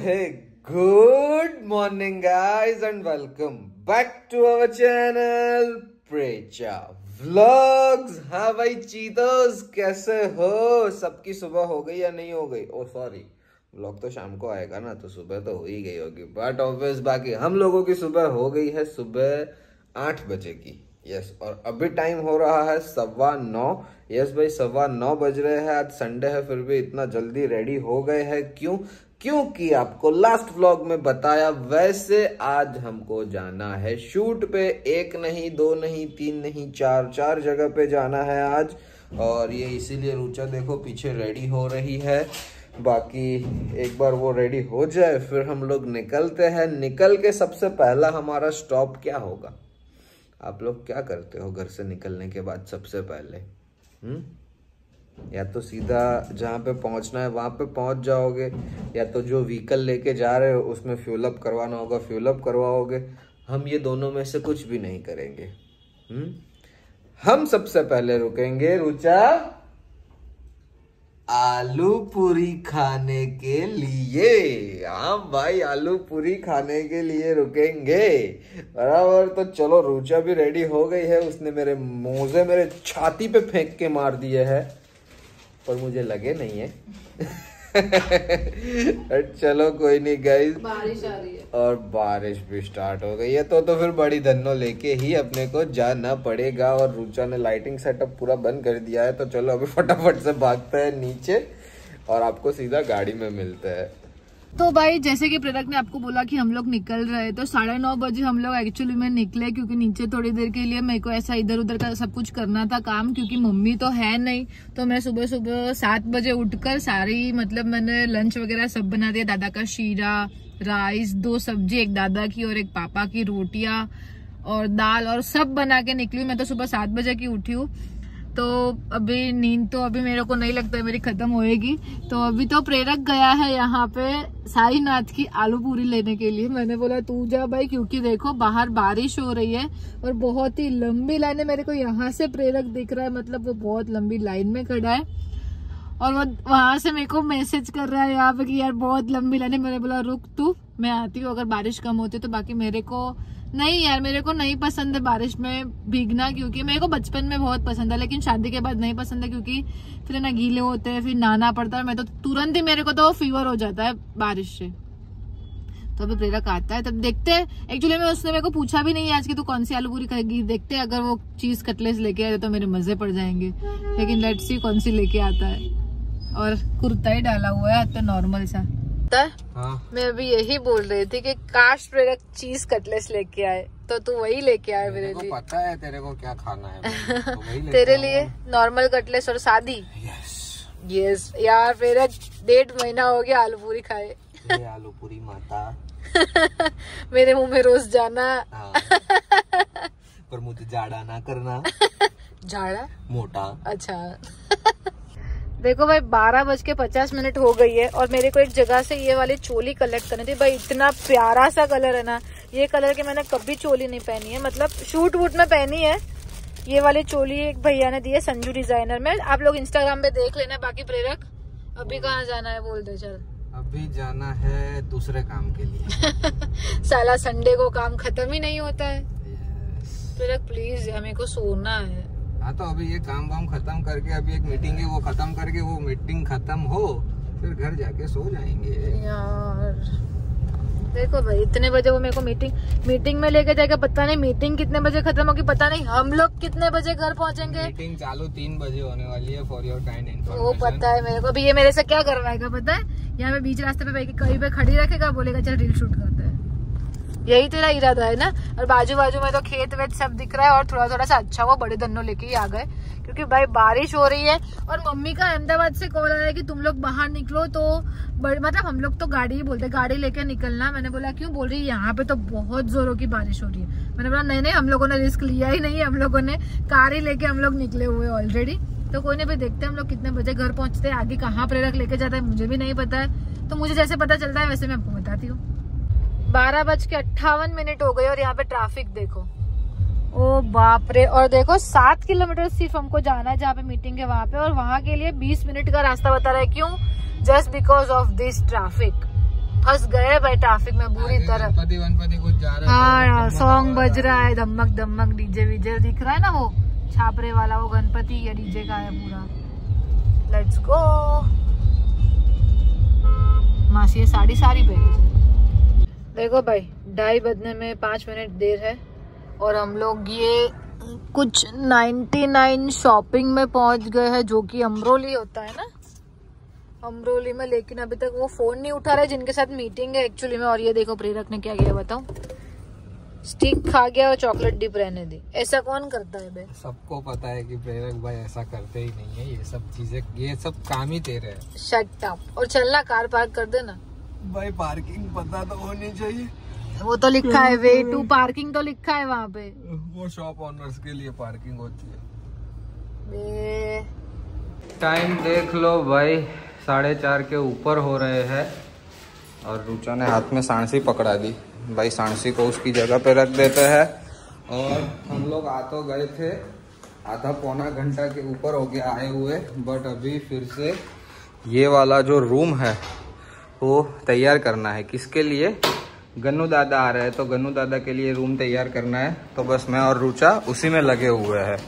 Good morning guys and welcome back to our channel प्रेचा vlogs. हाँ भाई चीतोस, कैसे हो? सबकी सुबह हो गई या नहीं हो गई? ओ सॉरी, व्लॉग तो शाम को आएगा ना, तो सुबह तो हो ही गई होगी, बट ऑब्वियस बाकी हम लोगों की सुबह हो गई है सुबह 8 बजे की। यस, और अभी टाइम हो रहा है 9:15। यस भाई 9:15 बज रहे हैं। आज संडे है फिर भी इतना जल्दी रेडी हो गए हैं। क्योंकि आपको लास्ट व्लॉग में बताया वैसे आज हमको जाना है शूट पे। 1 नहीं 2 नहीं 3 नहीं 4 जगह पे जाना है आज। और ये इसीलिए रुचा देखो पीछे रेडी हो रही है। बाकी एक बार वो रेडी हो जाए फिर हम लोग निकलते हैं। निकल के सबसे पहला हमारा स्टॉप क्या होगा? आप लोग क्या करते हो घर से निकलने के बाद सबसे पहले? या तो सीधा जहाँ पे पहुँचना है वहाँ पे पहुँच जाओगे, या तो जो व्हीकल लेके जा रहे हो उसमें फ्यूल अप करवाना होगा फ्यूल अप करवाओगे। हम ये दोनों में से कुछ भी नहीं करेंगे। हम सबसे पहले रुकेंगे रुचा आलू पूरी खाने के लिए। हाँ भाई, आलू पूरी खाने के लिए रुकेंगे बराबर। तो चलो, रुचा भी रेडी हो गई है। उसने मेरे मोजे मेरे छाती पे फेंक के मार दिए है, पर मुझे लगे नहीं है। चलो कोई नहीं गाइस, बारिश आ रही है और बारिश भी स्टार्ट हो गई है तो फिर बड़ी धन्नो लेके ही अपने को जाना पड़ेगा। और रुचा ने लाइटिंग सेटअप पूरा बंद कर दिया है, तो चलो अभी फटाफट से भागते हैं नीचे और आपको सीधा गाड़ी में मिलते हैं। तो भाई जैसे कि प्रेरक ने आपको बोला कि हम लोग निकल रहे, तो 9:30 बजे हम लोग एक्चुअली में निकले, क्योंकि नीचे थोड़ी देर के लिए मेरे को ऐसा इधर उधर का सब कुछ करना था काम, क्योंकि मम्मी तो है नहीं। तो मैं सुबह 7 बजे उठकर सारी मैंने लंच वगैरह सब बना दिया। दादा का शीरा, राइस, 2 सब्जी, एक दादा की और एक पापा की, रोटियां और दाल और सब बना के निकली। मैं तो सुबह 7 बजे की उठी हूँ। तो अभी नींद तो अभी मेरे को नहीं लगता है मेरी खत्म होएगी। तो अभी तो प्रेरक गया है यहाँ पे साईनाथ की आलू पूरी लेने के लिए। मैंने बोला तू जा भाई, क्योंकि देखो बाहर बारिश हो रही है और बहुत ही लंबी लाइन है। मेरे को यहाँ से प्रेरक दिख रहा है, मतलब वो बहुत लंबी लाइन में खड़ा है और वो वहां से मेरे को मैसेज कर रहा है यहाँ पे कि यार बहुत लंबी लाइन है। मैंने बोला रुक तू, मैं आती हूँ अगर बारिश कम होती है तो। बाकी मेरे को नहीं यार, मेरे को नहीं पसंद है बारिश में भीगना, क्योंकि मेरे को बचपन में बहुत पसंद है, लेकिन शादी के बाद नहीं पसंद है, क्योंकि फिर ना गीले होते हैं, फिर नहाना पड़ता है। मैं तो तुरंत ही मेरे को तो फीवर हो जाता है बारिश से। तो अभी प्रेरक आता है तब देखते हैं। एक्चुअली में उसने मेरे को पूछा भी नहीं आज कि तू कौन सी आलू पूरी खाएगी। देखते हैं, अगर वो चीज कटलेस लेके आए तो मेरे मजे पड़ जाएंगे, लेकिन लेट्स सी कौन सी लेके आता है। और कुर्ता ही डाला हुआ है तो नॉर्मल सा। हाँ। मैं अभी यही बोल रही थी कि काश प्रेरक चीज कटलेस लेके आए, तो तू वही लेके आए मेरे लिए। पता है तेरे को क्या खाना है। तो वही तेरे लिए नॉर्मल कटलेस और शादी। यस यार, प्रेरक 1.5 महीना हो गया आलू पूरी खाए। आलू पूरी माता मेरे मुंह में रोज जाना। पर मुझे जाड़ा ना करना। जाड़ा मोटा। अच्छा। देखो भाई 12:50 हो गई है और मेरे को एक जगह से ये वाली चोली कलेक्ट करनी थी। भाई इतना प्यारा सा कलर है ना, ये कलर की मैंने कभी चोली नहीं पहनी है, मतलब शूट वूट में पहनी है। ये वाली चोली एक भैया ने दी है संजू डिजाइनर में, आप लोग इंस्टाग्राम पे देख लेना। बाकी प्रेरक अभी कहाँ जाना है बोल दे चल। अभी जाना है दूसरे काम के लिए। साला संडे को काम खत्म ही नहीं होता है। प्रेरक प्लीज, हमें को सोना है। हाँ तो अभी ये काम वाम खत्म करके अभी एक मीटिंग है, वो खत्म करके वो मीटिंग खत्म हो फिर घर जाके सो जाएंगे यार। देखो भाई इतने बजे वो मेरे को मीटिंग में लेके जाएगा, पता नहीं मीटिंग कितने बजे खत्म होगी, पता नहीं हम लोग कितने बजे घर पहुंचेंगे। मीटिंग चालू 3 बजे होने वाली है, फॉर योर काइंड इन्फॉर्मेशन। वो पता है मेरे को। अभी ये मेरे से क्या करवाएगा पता है? यहाँ पे बीच रास्ते पे कहीं पे खड़ी रखेगा, बोलेगा चल रील शूट करते हैं। यही तेरा इरादा है ना? और बाजू बाजू में तो खेत वेत सब दिख रहा है, और थोड़ा सा अच्छा हुआ बड़े धन्नो लेके ही आ गए, क्योंकि भाई बारिश हो रही है। और मम्मी का अहमदाबाद से कॉल आया है कि तुम लोग बाहर निकलो, तो मतलब हम लोग तो गाड़ी ही बोलते, गाड़ी लेके निकलना। मैंने बोला क्यों? बोल रही है यहाँ पे तो बहुत जोरों की बारिश हो रही है। मैंने बोला नहीं हम लोगों ने रिस्क लिया ही नहीं, हम लोगों ने कार ही लेके हम लोग निकले हुए ऑलरेडी। तो कोई नहीं, भी देखते हैं हम लोग कितने बजे घर पहुंचते हैं। आगे कहाँ प्रेरक लेके जाता है मुझे भी नहीं पता है, तो मुझे जैसे पता चलता है वैसे मैं आपको बताती हूँ। 12:58 हो गए और यहाँ पे ट्रैफिक देखो, ओ बाप रे। और देखो 7 किलोमीटर सिर्फ हमको जाना है जहाँ पे मीटिंग है वहाँ पे, और वहाँ के लिए 20 मिनट का रास्ता बता रहा है। क्यों? Just because of this traffic. फंस गए भाई ट्रैफिक में बुरी तरह। गणपति कुछ जा रहा है। हाँ सॉन्ग बज रहा है, धमक धमक डीजे वीजे दिख रहा है ना, वो छापरे वाला वो गणपति या डीजे का है पूरा। Let's go. मासी ये साड़ी पहनी। देखो भाई 2:30 बजने में 5 मिनट देर है और हम लोग ये कुछ 99 शॉपिंग में पहुंच गए हैं, जो कि अमरोली होता है ना, अमरोली में। लेकिन अभी तक वो फोन नहीं उठा रहे जिनके साथ मीटिंग है एक्चुअली में। और ये देखो प्रेरक ने क्या किया बताऊं, स्टिक खा गया और चॉकलेट डिप रहने दी। ऐसा कौन करता है बे? सबको पता है कि प्रेरक भाई ऐसा करते ही नहीं है, ये सब चीजें, ये सब काम ही तेरे है। Shut up. और चलना कार पार्क कर देना भाई, पार्किंग पता तो होनी चाहिए। वो तो लिखा है वे टू पार्किंग, तो लिखा है वहाँ पे। वो शॉप ओनर्स के लिए पार्किंग होती है। टाइम देख लो भाई, 4:30 के ऊपर हो रहे हैं और रुचा ने हाथ में सांसी पकड़ा दी। भाई सांसी को उसकी जगह पे रख देते हैं। और हम लोग आ तो गए थे, आधा पौना घंटा के ऊपर हो गया आए हुए, बट अभी फिर से ये वाला जो रूम है वो तैयार करना है। किसके लिए? गन्नू दादा आ रहे हैं, तो गन्नू दादा के लिए रूम तैयार करना है। तो बस मैं और रुचा उसी में लगे हुए हैं।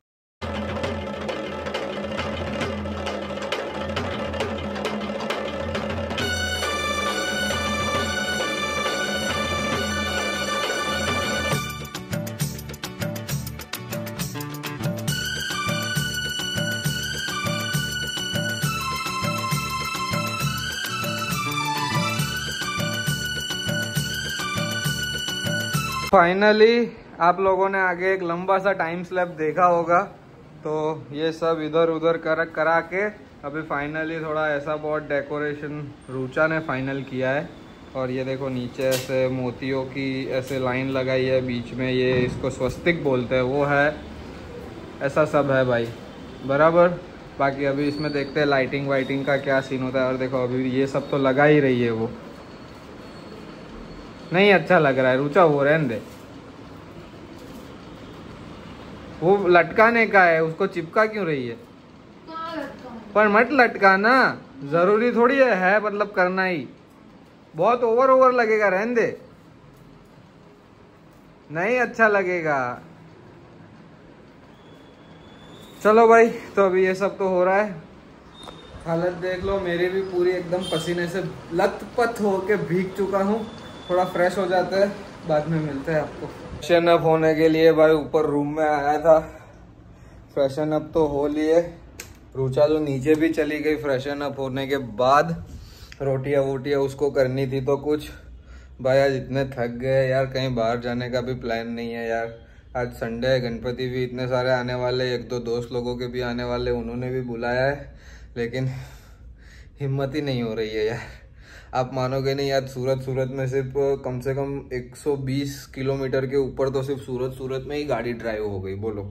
फाइनली आप लोगों ने आगे एक लंबा सा टाइम स्लैप देखा होगा, तो ये सब इधर उधर करा के अभी फाइनली थोड़ा ऐसा बहुत डेकोरेशन रुचा ने फाइनल किया है। और ये देखो नीचे ऐसे मोतियों की ऐसे लाइन लगाई है, बीच में ये इसको स्वस्तिक बोलते हैं वो है, ऐसा सब है भाई बराबर। बाकी अभी इसमें देखते हैं लाइटिंग वाइटिंग का क्या सीन होता है। और देखो अभी ये सब तो लगा ही रही है, वो नहीं अच्छा लग रहा है रुचा, वो रहने दे। वो लटकाने का है, उसको चिपका क्यों रही है? पर मत लटका ना, जरूरी थोड़ी है मतलब करना ही, बहुत ओवर लगेगा, रहने दे, नहीं अच्छा लगेगा। चलो भाई, तो अभी ये सब तो हो रहा है। हालत देख लो मेरी भी पूरी एकदम पसीने से लथपथ होके भीग चुका हूँ। थोड़ा फ्रेश हो जाते हैं, बाद में मिलते हैं आपको। फ्रेशन अप होने के लिए भाई ऊपर रूम में आया था, फ्रेशन अप तो हो लिए। रुचा तो नीचे भी चली गई फ्रेशन अप होने के बाद। रोटियां वोटियां उसको करनी थी तो कुछ। भाई आज इतने थक गए यार, कहीं बाहर जाने का भी प्लान नहीं है यार। आज संडे है, गणपति भी इतने सारे आने वाले, 1-2 दोस्त लोगों के भी आने वाले, उन्होंने भी बुलाया है, लेकिन हिम्मत ही नहीं हो रही है यार। आप मानोगे नहीं, आज सूरत में सिर्फ कम से कम 120 किलोमीटर के ऊपर तो सिर्फ सूरत में ही गाड़ी ड्राइव हो गई, बोलो।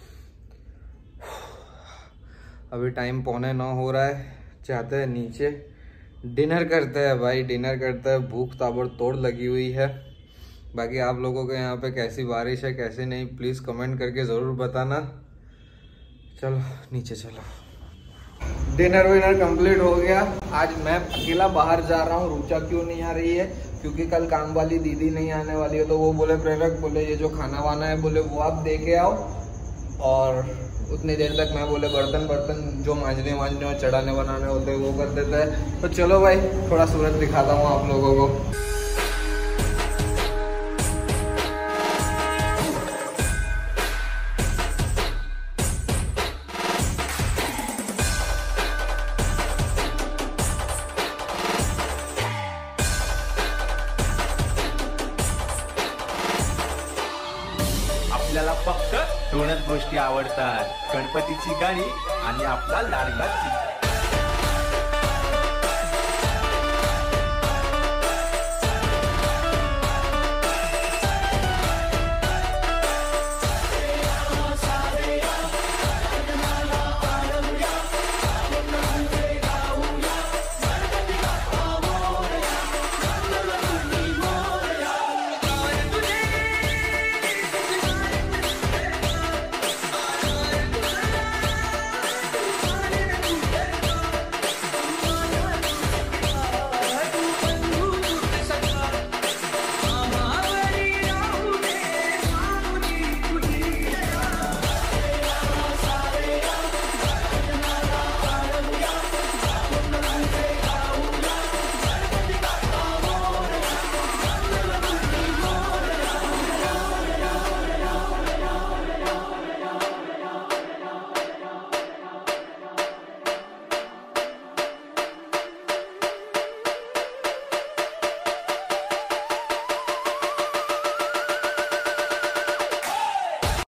अभी टाइम 8:45 हो रहा है, चाहते हैं नीचे डिनर करते हैं भाई, डिनर करते हैं। भूख ताबड़तोड़ लगी हुई है। बाकी आप लोगों के यहाँ पे कैसी बारिश है कैसी नहीं, प्लीज़ कमेंट करके ज़रूर बताना। चलो नीचे चलो। डिनर विनर कंप्लीट हो गया। आज मैं अकेला बाहर जा रहा हूँ। रुचा क्यों नहीं आ रही है? क्योंकि कल काम वाली दीदी नहीं आने वाली है, तो वो बोले प्रेरक बोले ये जो खाना वाना है बोले वो आप दे के आओ, और उतनी देर तक मैं बोले बर्तन जो मांजने और चढ़ाने बनाने होते हैं वो कर देता है। तो चलो भाई थोड़ा सूरत दिखाता हूँ आप लोगों को। आपल्याला फक्त 2च गोष्टी आवडतात, गणपतीची गाणी आणि आपला लाडका चिमटा।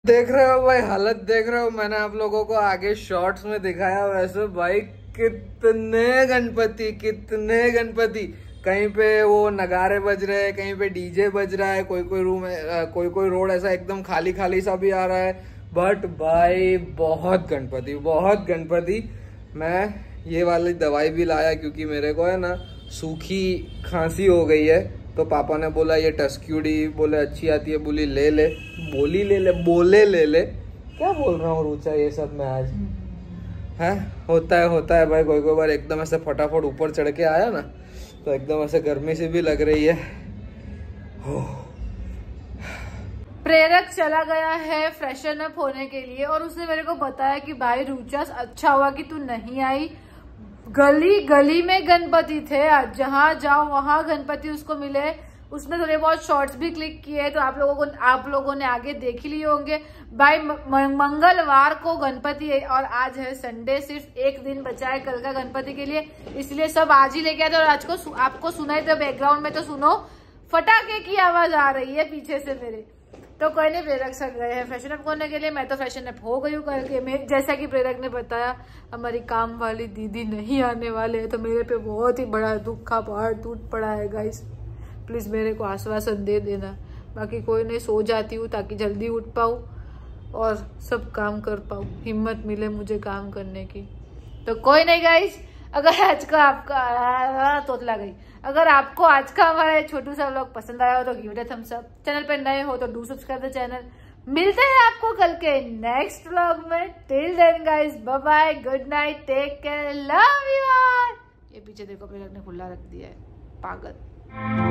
देख रहे हो भाई, हालत देख रहे हो। मैंने आप लोगों को आगे शॉर्ट्स में दिखाया, वैसे भाई कितने गणपति। कहीं पे वो नगारे बज रहे हैं, कहीं पे डीजे बज रहा है, कोई रोड ऐसा एकदम खाली सा भी आ रहा है। बट भाई बहुत गणपति। मैं ये वाली दवाई भी लाया क्योंकि मेरे को है ना सूखी खांसी हो गई है। तो पापा ने बोला ये टस्क्यूडी बोले अच्छी आती है, बोले ले ले। क्या बोल रहा हूँ रुचा ये सब मैं आज है। होता है भाई, कोई बार एकदम ऐसे फटाफट ऊपर चढ़ के आया ना तो एकदम ऐसे गर्मी से भी लग रही है। प्रेरक चला गया है फ्रेशन अप होने के लिए और उसने मेरे को बताया कि भाई रुचा अच्छा हुआ कि तू नहीं आई। गली में गणपति थे, आज जहाँ जाओ वहां गणपति उसको मिले। उसने थोड़े बहुत शॉर्ट्स भी क्लिक किए तो आप लोगों ने आगे देख ही लिए होंगे। भाई मंगलवार को गणपति है और आज है संडे, सिर्फ एक दिन बचा है कल का गणपति के लिए, इसलिए सब आज ही लेके आए थे। और आज को आपको सुनाई तो बैकग्राउंड में तो सुनो फटाके की आवाज आ रही है पीछे से मेरे। तो कोई नहीं, प्रेरक सक गए हैं फैशन अप होने के लिए। मैं तो फैशन अप हो गई हूँ करके। जैसा कि प्रेरक ने बताया हमारी काम वाली दीदी नहीं आने वाले हैं, तो मेरे पे बहुत ही बड़ा दुख का पहाड़ टूट पड़ा है। गाइस प्लीज मेरे को आश्वासन दे देना, बाकी कोई नहीं, सो जाती हूँ ताकि जल्दी उठ पाऊँ और सब काम कर पाऊँ, हिम्मत मिले मुझे काम करने की। तो कोई नहीं गाइस, अगर आज का आपका तोतला गई, अगर आपको आज का हमारा छोटू सा व्लॉग पसंद आया हो तो give it a thumbs up. Channel पे नए हो तो डू सब्सक्राइब द चैनल। मिलते हैं आपको कल के नेक्स्ट व्लॉग में। Till then guys, bye bye, good night, take care, love you all. ये पीछे देखो प्रेरक ने खुला रख दिया है, पागल।